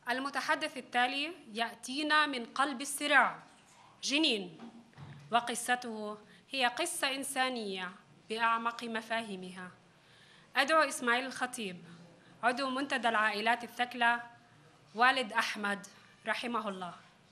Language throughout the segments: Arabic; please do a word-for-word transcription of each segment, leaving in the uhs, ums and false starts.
المتحدث التالي يأتينا من قلب الصراع جنين، وقصته هي قصة إنسانية بأعمق مفاهيمها. أدعو إسماعيل الخطيب، عضو منتدى العائلات الثكلى، والد أحمد رحمه الله.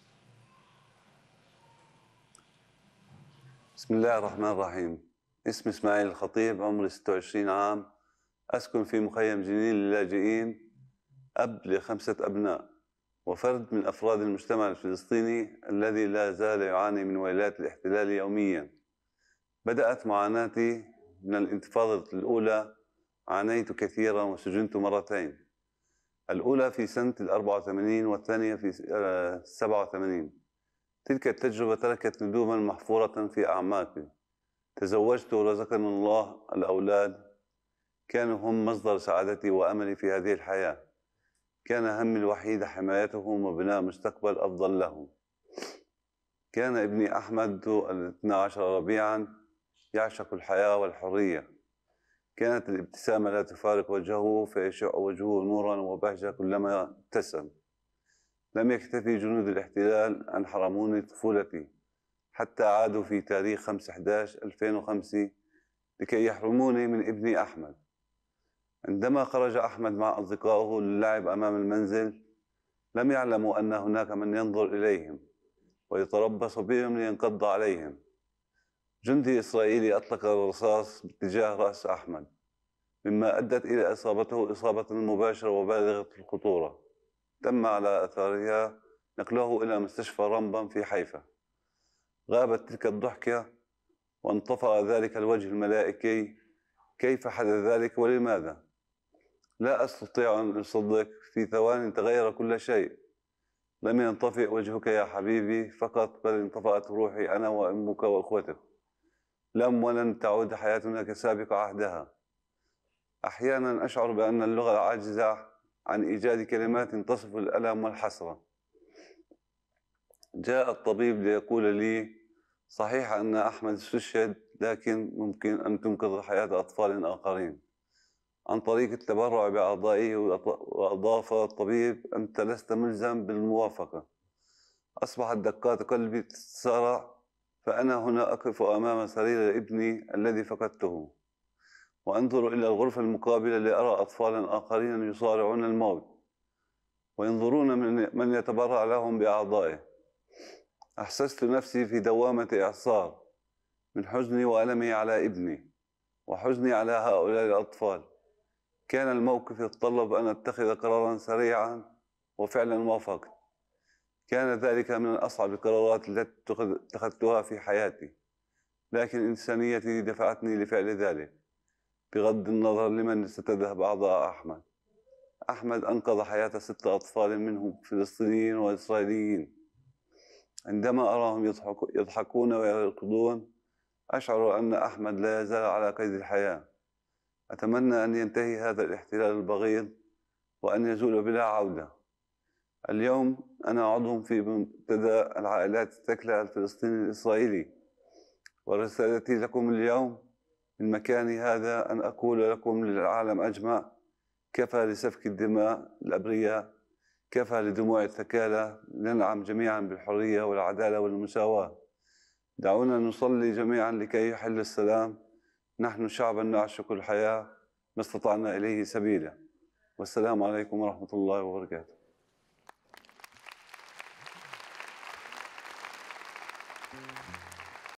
بسم الله الرحمن الرحيم. اسمي إسماعيل الخطيب، عمري ستة وعشرين عام، أسكن في مخيم جنين للاجئين، أب لخمسة أبناء وفرد من أفراد المجتمع الفلسطيني الذي لا زال يعاني من ويلات الاحتلال يومياً. بدأت معاناتي من الانتفاضة الأولى، عانيت كثيراً وسجنت مرتين، الأولى في سنة الأربعة وثمانين والثانية في السبعة وثمانين. تلك التجربة تركت ندوباً محفورة في أعماقي. تزوجت ورزقني الله الأولاد، كانوا هم مصدر سعادتي وأملي في هذه الحياة. كان همي الوحيد حمايتهم وبناء مستقبل أفضل لهم. كان ابني أحمد الاثنى عشر ربيعاً يعشق الحياة والحرية. كانت الابتسامة لا تفارق وجهه، فيشع وجهه نوراً وبهجة كلما ابتسم. لم يكتفي جنود الاحتلال أن حرموني طفولتي، حتى عادوا في تاريخ خمسة أحد عشر ألفين وخمسة لكي يحرموني من ابني أحمد. عندما خرج أحمد مع أصدقائه للعب أمام المنزل، لم يعلموا أن هناك من ينظر إليهم ويتربص بهم لينقض عليهم. جندي إسرائيلي أطلق الرصاص باتجاه رأس أحمد، مما أدت إلى إصابته إصابة مباشرة وبالغة الخطورة. تم على أثرها نقله إلى مستشفى رمبم في حيفا. غابت تلك الضحكة وانطفأ ذلك الوجه الملائكي. كيف حدث ذلك ولماذا؟ لا أستطيع أن أصدق. في ثواني تغير كل شيء. لم ينطفئ وجهك يا حبيبي فقط، بل انطفأت روحي أنا وأمك وأخوتك. لم ولن تعود حياتنا كسابق عهدها. أحيانا أشعر بأن اللغة عاجزة عن إيجاد كلمات تصف الألم والحسرة. جاء الطبيب ليقول لي: صحيح أن أحمد استشهد، لكن ممكن أن تنقذ حياة أطفال آخرين عن طريق التبرع بأعضائه. وأضاف الطبيب: أنت لست ملزم بالموافقة. أصبحت دقات قلبي تتسارع، فأنا هنا أقف أمام سرير ابني الذي فقدته، وأنظر إلى الغرفة المقابلة لأرى أطفالا آخرين يصارعون الموت وينظرون من من يتبرع لهم بأعضائه. أحسست نفسي في دوامة إعصار من حزني وألمي على ابني وحزني على هؤلاء الأطفال. كان الموقف يتطلب أن أتخذ قراراً سريعاً، وفعلاً وافقت. كان ذلك من أصعب القرارات التي اتخذتها في حياتي، لكن إنسانيتي دفعتني لفعل ذلك، بغض النظر لمن ستذهب أعضاء أحمد. أحمد أنقذ حياة ستة أطفال، منهم فلسطينيين وإسرائيليين. عندما أراهم يضحك يضحكون ويركضون، أشعر أن أحمد لا يزال على قيد الحياة. أتمنى أن ينتهي هذا الاحتلال البغيض وأن يزول بلا عودة. اليوم أنا عضو في منتدى العائلات الثكلى الفلسطيني الإسرائيلي، ورسالتي لكم اليوم من مكاني هذا أن أقول لكم للعالم أجمع: كفى لسفك الدماء الأبرياء، كفى لدموع الثكالى. ننعم جميعا بالحرية والعدالة والمساواة. دعونا نصلي جميعا لكي يحل السلام. نحن شعبا نعشق الحياة، ما استطعنا إليه سبيلا. والسلام عليكم ورحمة الله وبركاته.